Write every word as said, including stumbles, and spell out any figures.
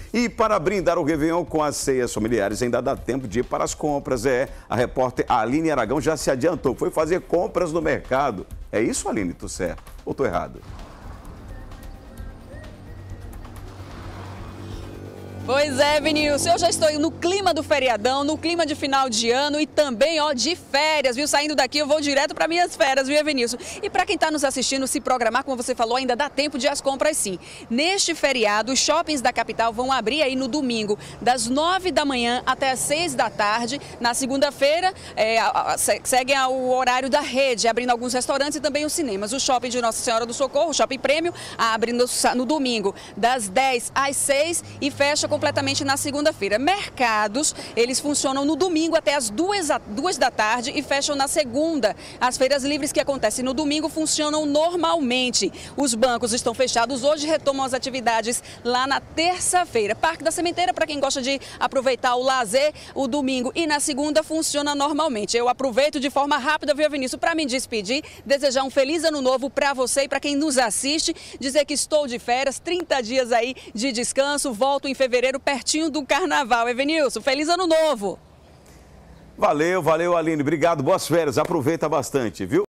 E para brindar o Réveillon com as ceias familiares, ainda dá tempo de ir para as compras. É, a repórter Aline Aragão já se adiantou, foi fazer compras no mercado. É isso, Aline? Tô certo ou tô errado? Pois é, Vinícius, eu já estou no clima do feriadão, no clima de final de ano e também, ó, de férias, viu? Saindo daqui eu vou direto para minhas férias, viu, Vinícius? E para quem está nos assistindo, se programar, como você falou, ainda dá tempo de as compras sim. Neste feriado, os shoppings da capital vão abrir aí no domingo, das nove da manhã até as seis da tarde. Na segunda-feira, é, seguem o horário da rede, abrindo alguns restaurantes e também os cinemas. O shopping de Nossa Senhora do Socorro, o Shopping Prêmio, abre no, no domingo, das dez às seis e fecha com completamente na segunda-feira. Mercados, eles funcionam no domingo até as duas, duas da tarde e fecham na segunda. As feiras livres que acontecem no domingo funcionam normalmente. Os bancos estão fechados hoje, retomam as atividades lá na terça-feira. Parque da Sementeira, para quem gosta de aproveitar o lazer, o domingo e na segunda funciona normalmente. Eu aproveito de forma rápida, viu, Vinícius, para me despedir, desejar um feliz ano novo para você e para quem nos assiste, dizer que estou de férias, trinta dias aí de descanso, volto em fevereiro pertinho do carnaval. Evenilson, feliz ano novo! Valeu, valeu, Aline. Obrigado, boas férias. Aproveita bastante, viu?